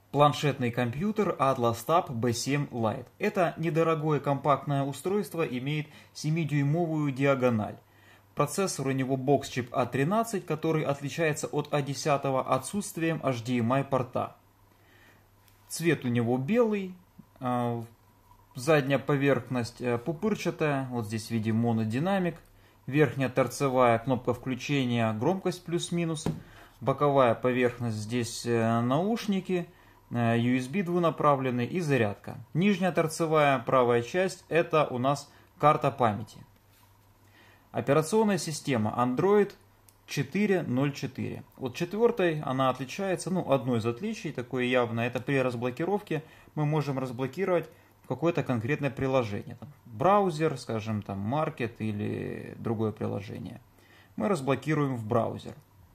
планшетный компьютер Atlas Tab B7 Lite. Это недорогое компактное устройство, имеет 7-дюймовую диагональ. Процессор у него бокс-чип A13, который отличается от A10 отсутствием HDMI порта. Цвет у него белый, задняя поверхность пупырчатая, вот здесь видим монодинамик, верхняя торцевая кнопка включения, громкость плюс-минус, боковая поверхность здесь наушники, USB двунаправленный и зарядка. Нижняя торцевая правая часть это у нас карта памяти. Операционная система Android 4.0.4. От четвертой она отличается, одно из отличий, такое явное, это при разблокировке мы можем разблокировать какое-то конкретное приложение. Там, браузер, скажем, там, маркет или другое приложение. Мы разблокируем в браузер.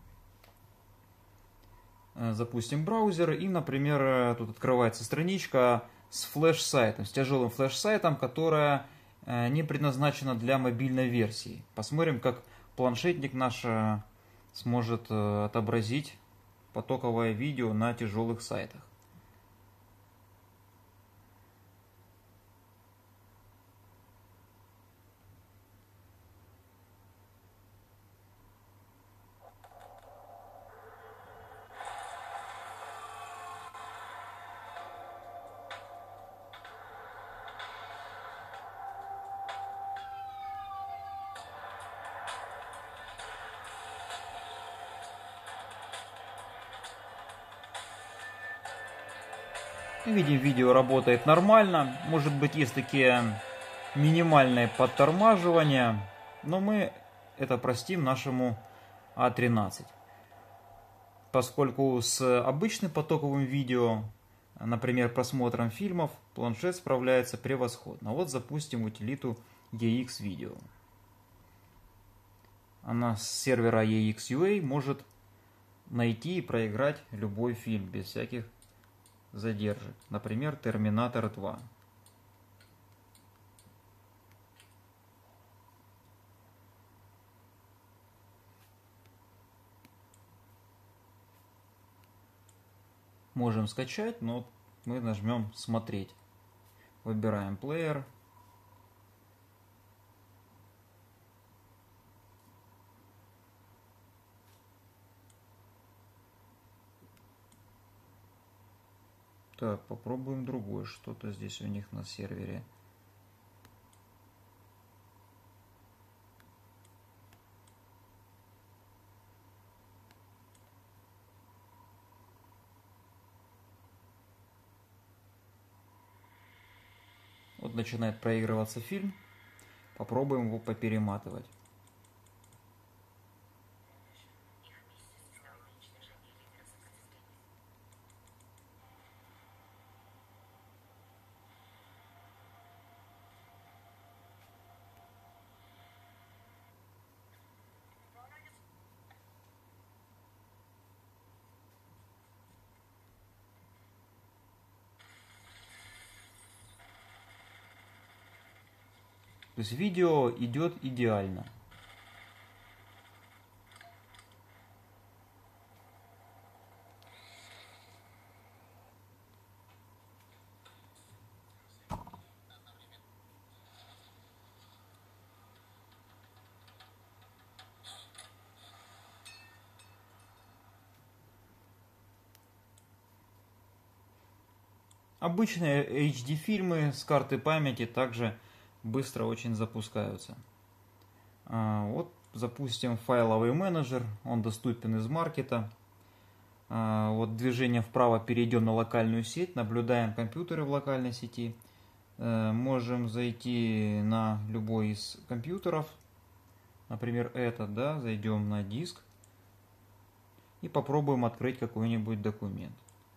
Запустим браузер и, например, тут открывается страничка с флеш-сайтом, с тяжелым флеш-сайтом, которая не предназначена для мобильной версии. Посмотрим, как планшетник наш сможет отобразить потоковое видео на тяжелых сайтах. Видим, видео работает нормально. Может быть, есть такие минимальные подтормаживания, но мы это простим нашему A13. Поскольку с обычным потоковым видео, например, просмотром фильмов, планшет справляется превосходно. Вот запустим утилиту EX Video. Она с сервера EXUA может найти и проиграть любой фильм без всяких задержек. Например, Терминатор 2. Можем скачать, но мы нажмем «Смотреть». Выбираем плеер. Так, попробуем другое. Что-то здесь у них на сервере. Вот начинает проигрываться фильм. Попробуем его поперематывать. То есть видео идет идеально. Обычные HD-фильмы с карты памяти также быстро очень запускаются. Вот запустим файловый менеджер, он доступен из маркета. Вот движение вправо, перейдем на локальную сеть, наблюдаем компьютеры в локальной сети. Можем зайти на любой из компьютеров, например этот, да, зайдем на диск и попробуем открыть какой-нибудь документ.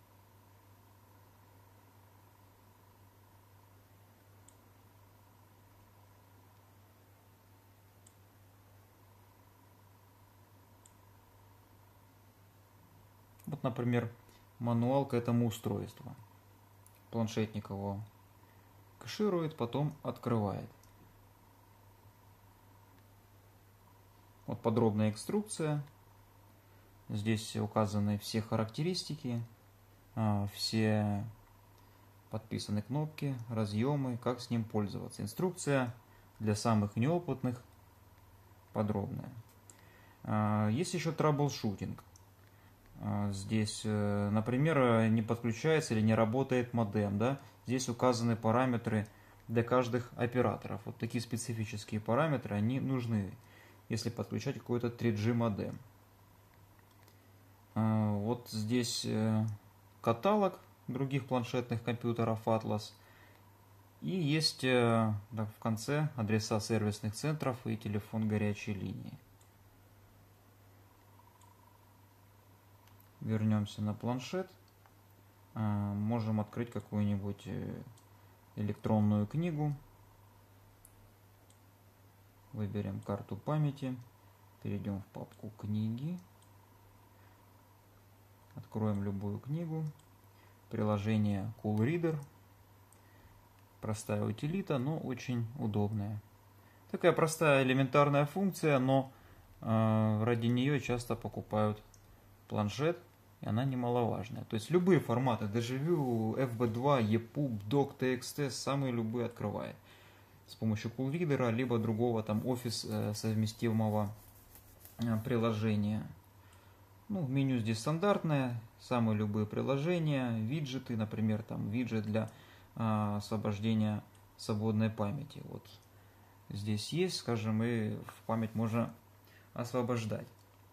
Вот, например, мануал к этому устройству. Планшетник его кэширует, потом открывает. Вот подробная инструкция. Здесь указаны все характеристики. все подписаны кнопки, разъемы, как с ним пользоваться. Инструкция для самых неопытных подробная. Есть еще траблшутинг. Здесь, например, не подключается или не работает модем. Да? Здесь указаны параметры для каждых операторов. Вот такие специфические параметры, они нужны, если подключать какой-то 3G модем. Вот здесь каталог других планшетных компьютеров Atlas. И есть в конце адреса сервисных центров и телефон горячей линии. Вернемся на планшет. Можем открыть какую-нибудь электронную книгу. Выберем карту памяти. Перейдем в папку «Книги». Откроем любую книгу. Приложение Cool Reader. Простая утилита, но очень удобная. Такая простая элементарная функция, но ради нее часто покупают планшет, и она немаловажная. То есть любые форматы, DigiView, FB2, EPUB, Doc, TXT, самые любые открывает. С помощью Cool Reader, либо другого там Office совместимого приложения. Ну, меню здесь стандартное, самые любые приложения, виджеты, например, там виджет для освобождения свободной памяти. Вот здесь есть, скажем, и в память можно освобождать.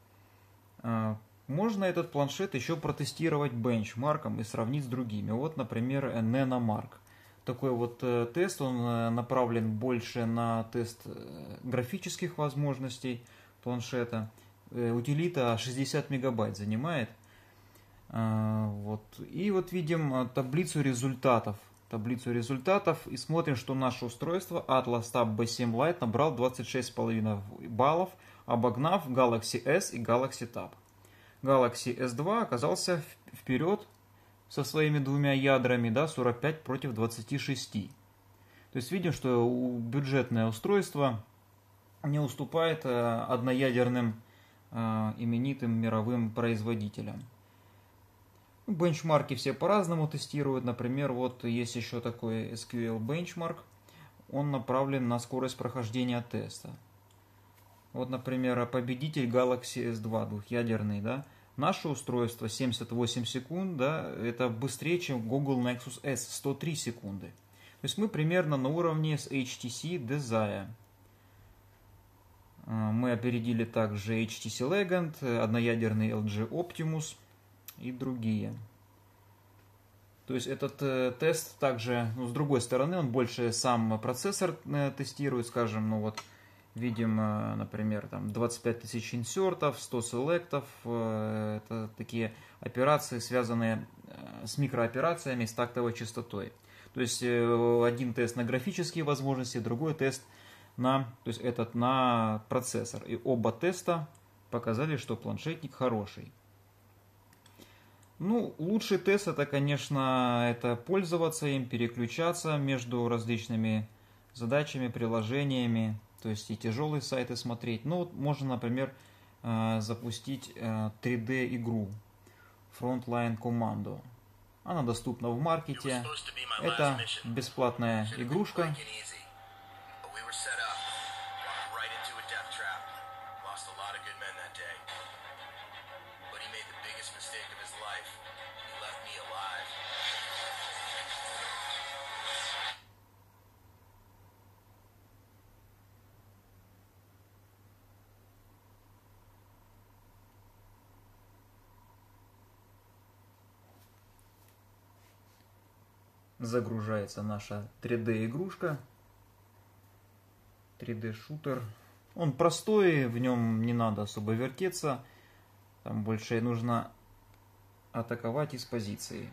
Можно этот планшет еще протестировать бенчмарком и сравнить с другими. Вот, например, NanoMark. Такой вот тест, он направлен больше на тест графических возможностей планшета. Утилита 60 мегабайт занимает. Вот. И вот видим таблицу результатов. И смотрим, что наше устройство Atlas Tab B7 Lite набрал 26,5 баллов, обогнав Galaxy S и Galaxy Tab. Galaxy S2 оказался вперед со своими двумя ядрами, да, 45 против 26. То есть видим, что бюджетное устройство не уступает одноядерным именитым мировым производителям. Бенчмарки все по-разному тестируют. Например, вот есть еще такой SQL Benchmark. Он направлен на скорость прохождения теста. Вот, например, победитель Galaxy S2 двухъядерный, да. Наше устройство 78 секунд, да, это быстрее, чем Google Nexus S, 103 секунды. То есть мы примерно на уровне с HTC Desire. Мы опередили также HTC Legend, одноядерный LG Optimus и другие. То есть этот тест также, ну, с другой стороны, он больше сам процессор тестирует, скажем, ну вот видим, например, там 25 тысяч инсертов, 100 селектов, это такие операции, связанные с микрооперациями, с тактовой частотой. То есть один тест на графические возможности, другой тест на, то есть этот на процессор. И оба теста показали, что планшетник хороший. Ну, лучший тест это, конечно, это пользоваться им, переключаться между различными задачами, приложениями, то есть и тяжелые сайты смотреть. Ну, вот можно, например, запустить 3D-игру Frontline Commando. Она доступна в маркете. Это бесплатная игрушка. Загружается наша 3D-игрушка. 3D-шутер. Он простой, в нем не надо особо вертеться. Там больше нужно атаковать из позиции.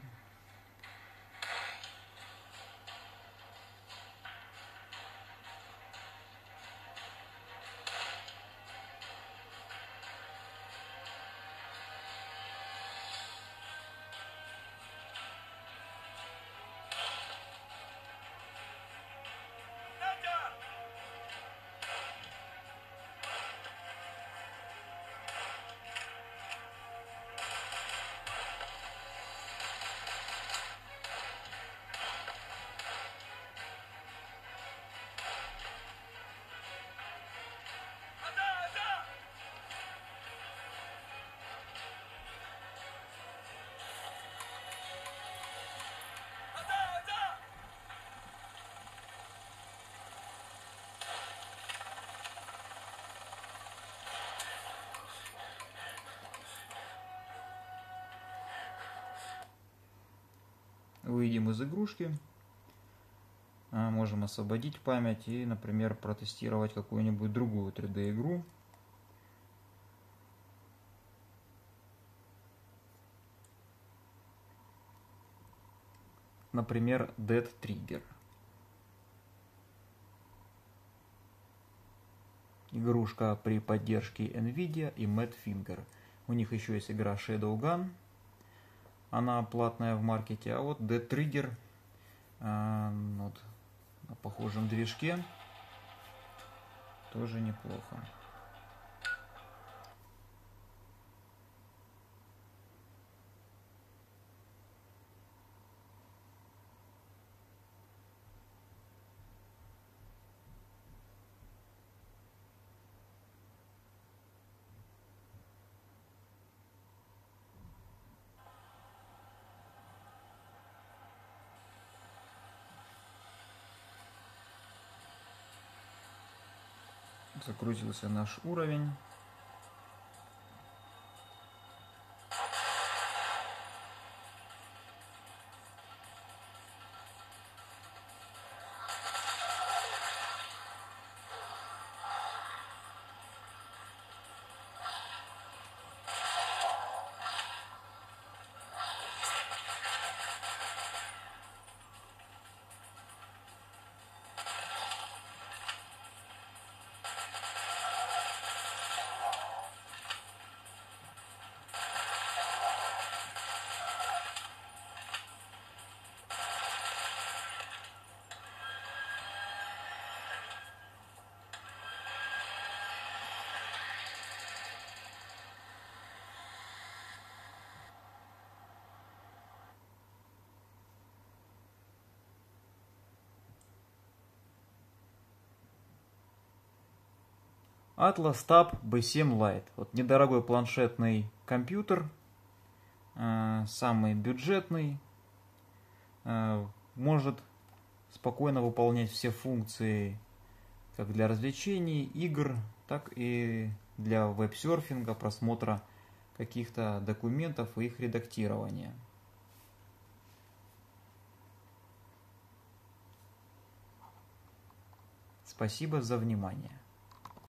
Выйдем из игрушки. Можем освободить память и, например, протестировать какую-нибудь другую 3D-игру. Например, Dead Trigger. Игрушка при поддержке NVIDIA и Matte Finger. У них еще есть игра Shadowgun. Она платная в маркете. А вот Dead Trigger вот, на похожем движке тоже неплохо. Загрузился наш уровень. Atlas Tab B7 Lite. Вот недорогой планшетный компьютер, самый бюджетный, может спокойно выполнять все функции как для развлечений, игр, так и для веб-серфинга, просмотра каких-то документов и их редактирования. Спасибо за внимание.